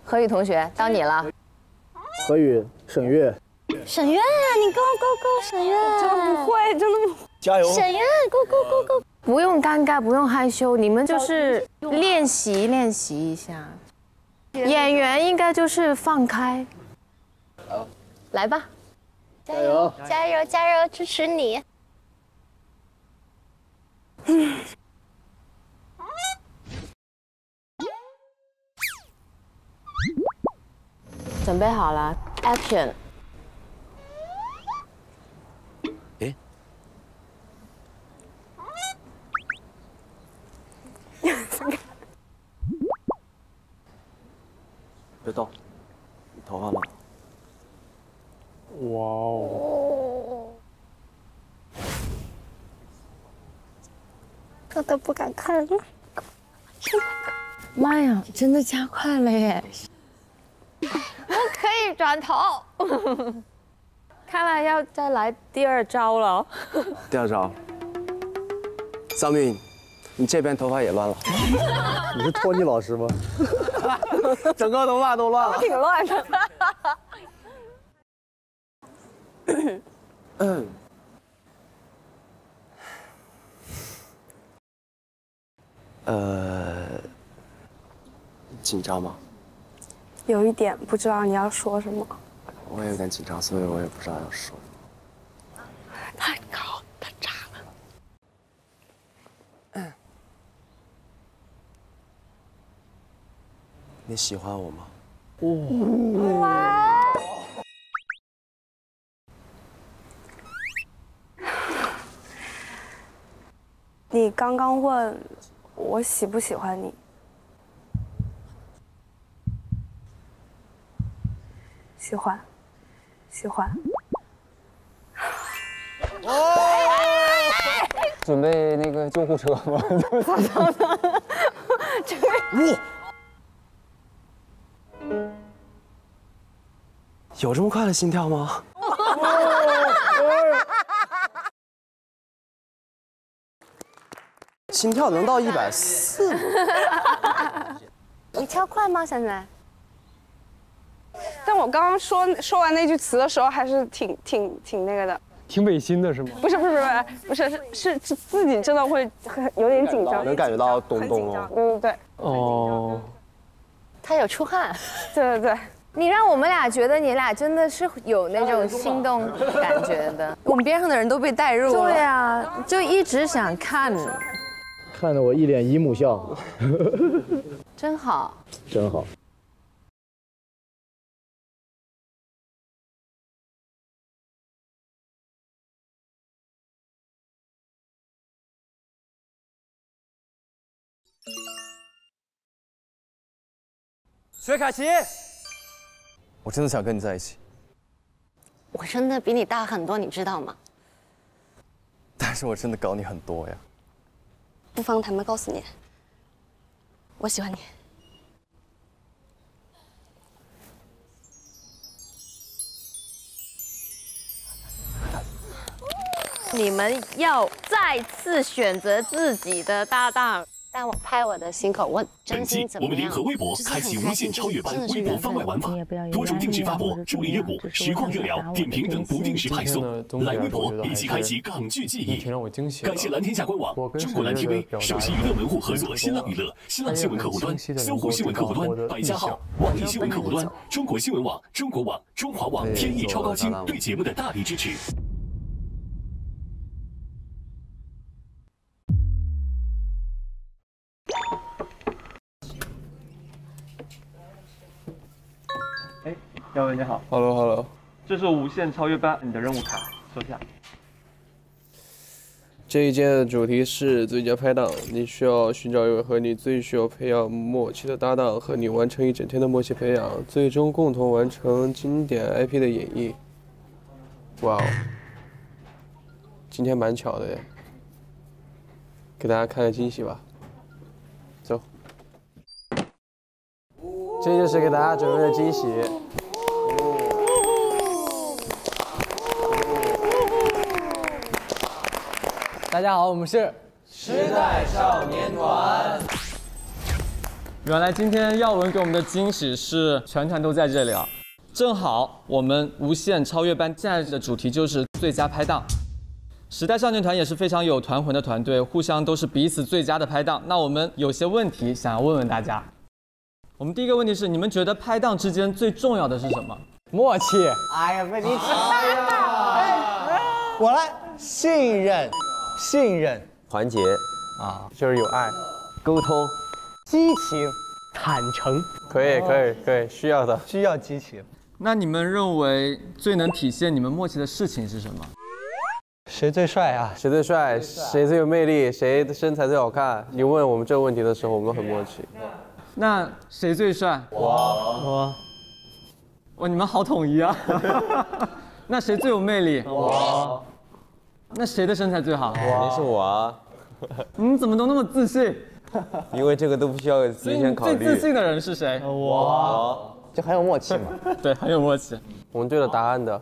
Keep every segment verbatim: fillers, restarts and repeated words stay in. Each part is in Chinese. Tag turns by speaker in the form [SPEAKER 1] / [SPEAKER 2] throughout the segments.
[SPEAKER 1] 何宇同学，到你了。
[SPEAKER 2] 何宇，沈月。
[SPEAKER 1] 沈月，你 go go go， 沈月。
[SPEAKER 3] 真的不会，真的不。
[SPEAKER 2] 加油。
[SPEAKER 1] 沈月 ，go go go go。不用尴尬，不用害羞，你们就是练习练习一下。演员应该就是放开。好，来吧。
[SPEAKER 2] 加油！
[SPEAKER 1] 加油！加油！支持你。嗯。准备好了 ，Action！
[SPEAKER 2] 哎，别动，你头发乱。哇哦！
[SPEAKER 3] 我都不敢看了。
[SPEAKER 1] 妈呀，真的加快了耶！我可以转头。看来要再来第二招了。
[SPEAKER 2] 第二招，桑昱，你这边头发也乱了。你是托尼老师吗？整个头发都乱了。
[SPEAKER 3] 挺乱的。
[SPEAKER 2] 嗯。呃，紧张吗？
[SPEAKER 3] 有一点不知道你要说什么。
[SPEAKER 2] 我也有点紧张，所以我也不知道要说。
[SPEAKER 3] 太高，太炸了。
[SPEAKER 2] 你喜欢我吗？
[SPEAKER 3] 哇！你刚刚问我喜不喜欢你，喜欢，喜欢。
[SPEAKER 4] 准备那个救护车吗？
[SPEAKER 3] 咋着呢？这个
[SPEAKER 2] 哇！有这么快的心跳吗？心跳能到一百四？
[SPEAKER 1] 你跳快吗？现在？
[SPEAKER 3] 但我刚刚说说完那句词的时候，还是挺挺挺那个的。
[SPEAKER 4] 挺违心的是吗？
[SPEAKER 3] 不是不是不是不是是是是自己真的会很有点紧张，
[SPEAKER 2] 能感觉到咚咚哦。
[SPEAKER 3] 对对对。
[SPEAKER 4] 哦。
[SPEAKER 1] 他有出汗。
[SPEAKER 3] 对对对。
[SPEAKER 1] 你让我们俩觉得你俩真的是有那种心动感觉的，
[SPEAKER 3] 我们边上的人都被带入了。
[SPEAKER 1] 对啊，就一直想看，
[SPEAKER 2] 看得我一脸姨母笑。
[SPEAKER 1] 真好，
[SPEAKER 2] 真好。薛凯琪。我真的想跟你在一起，
[SPEAKER 1] 我真的比你大很多，你知道吗？
[SPEAKER 2] 但是我真的高你很多呀。
[SPEAKER 3] 不妨坦白告诉你，我喜欢你。
[SPEAKER 1] 你们要再次选择自己的搭档。但我拍我的心口，我真心怎么样？
[SPEAKER 5] 我们联合微博开启无限超越班微博番外玩法，多种定制发博、助力热舞、实况热聊、点评等不定时派送。来微博一起开启港剧记忆。感谢蓝天下官网、中国蓝 T V、首席娱乐门户合作新浪娱乐、新浪新闻客户端、搜狐新闻客户端、百家号、网易新闻客户端、中国新闻网、中国网、中华网、天翼超高清对节目的大力支持。
[SPEAKER 6] 哎，耀文你好
[SPEAKER 4] ，Hello Hello，
[SPEAKER 6] 这是无限超越班你的任务卡，收下。
[SPEAKER 4] 这一届的主题是最佳拍档，你需要寻找一位和你最需要培养默契的搭档，和你完成一整天的默契培养，最终共同完成经典 I P 的演绎。哇哦，今天蛮巧的耶，给大家看个惊喜吧。走，这就是给大家准备的惊喜。大家好，我们是时代少年团。
[SPEAKER 7] 原来今天耀文给我们的惊喜是全团都在这里啊！正好我们无限超越班现在的主题就是最佳拍档。时代少年团也是非常有团魂的团队，互相都是彼此最佳的拍档。那我们有些问题想要问问大家。我们第一个问题是，你们觉得拍档之间最重要的是什么？
[SPEAKER 2] 默契。哎呀，被你抢了！我来，信任，信任，
[SPEAKER 8] 团结
[SPEAKER 2] 啊，
[SPEAKER 8] 就是有爱，
[SPEAKER 2] 沟通，激情，坦诚。
[SPEAKER 8] 可以，可以，可以，需要的，
[SPEAKER 2] 需要激情。
[SPEAKER 7] 那你们认为最能体现你们默契的事情是什么？
[SPEAKER 2] 谁最帅啊？
[SPEAKER 8] 谁最帅？谁最有魅力？谁的身材最好看？你问我们这个问题的时候，我们很默契。
[SPEAKER 7] 那谁最帅？
[SPEAKER 2] 我。我。
[SPEAKER 7] 哇，你们好统一啊！那谁最有魅力？
[SPEAKER 2] 我。
[SPEAKER 7] 那谁的身材最好？
[SPEAKER 8] 肯定是我啊！
[SPEAKER 7] 你怎么都那么自信？
[SPEAKER 8] 因为这个都不需要提前考虑。
[SPEAKER 7] 最自信的人是谁？
[SPEAKER 2] 我。就很有默契嘛。
[SPEAKER 7] 对，很有默契。
[SPEAKER 8] 我们对了答案的。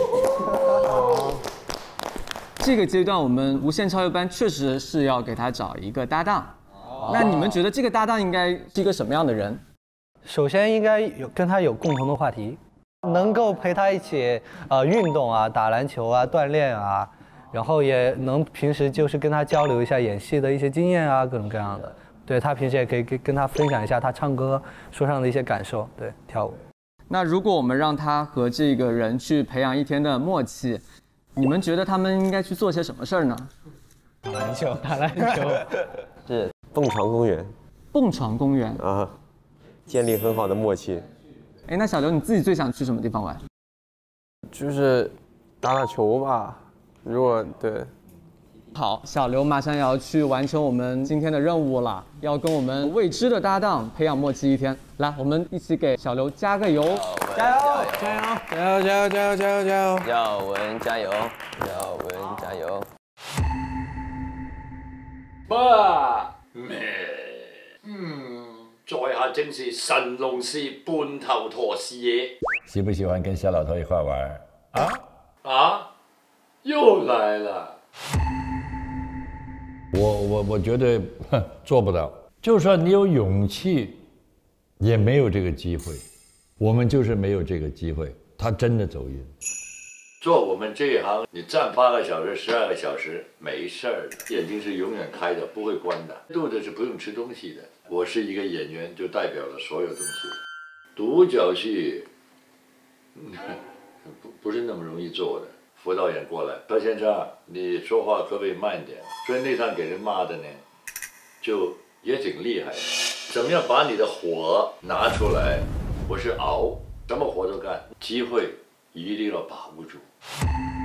[SPEAKER 7] 这个阶段我们无限超越班确实是要给他找一个搭档。那你们觉得这个搭档应该是一个什么样的人？
[SPEAKER 2] 首先应该有跟他有共同的话题，能够陪他一起呃运动啊，打篮球啊，锻炼啊，然后也能平时就是跟他交流一下演戏的一些经验啊，各种各样的。对他平时也可以跟跟他分享一下他唱歌说唱的一些感受，对跳舞。
[SPEAKER 7] 那如果我们让他和这个人去培养一天的默契，你们觉得他们应该去做些什么事儿呢？
[SPEAKER 2] 打篮球，打篮球。
[SPEAKER 8] 是蹦床公园。
[SPEAKER 7] 蹦床公园
[SPEAKER 8] 啊，建立很好的默契。
[SPEAKER 7] 哎，那小刘你自己最想去什么地方玩？
[SPEAKER 8] 就是打打球吧。如果对。
[SPEAKER 7] 好，小刘马上也要去完成我们今天的任务了，要跟我们未知的搭档培养默契一天。来，我们一起给小刘加个油！
[SPEAKER 2] 加油！
[SPEAKER 8] 加油！加油！加油！加油！加油！加油！
[SPEAKER 9] 耀文加油！耀文加油！
[SPEAKER 10] 哇，咩？嗯，在下正是神龍氏半頭陀是也。
[SPEAKER 11] 喜不喜欢跟小老头一块玩？啊
[SPEAKER 10] 啊，又来了。
[SPEAKER 11] 我我我觉得做不到，就算你有勇气，也没有这个机会。我们就是没有这个机会，他真的走运。
[SPEAKER 10] 做我们这一行，你站八个小时、十二个小时没事儿的，眼睛是永远开的，不会关的，肚子是不用吃东西的。我是一个演员，就代表了所有东西。独角戏，嗯、不不是那么容易做的。副导演过来，何先生，你说话可不可以慢一点？所以那场给人骂的呢，就也挺厉害的。怎么样把你的火拿出来？我是熬，什么活都干，机会一定要把握住。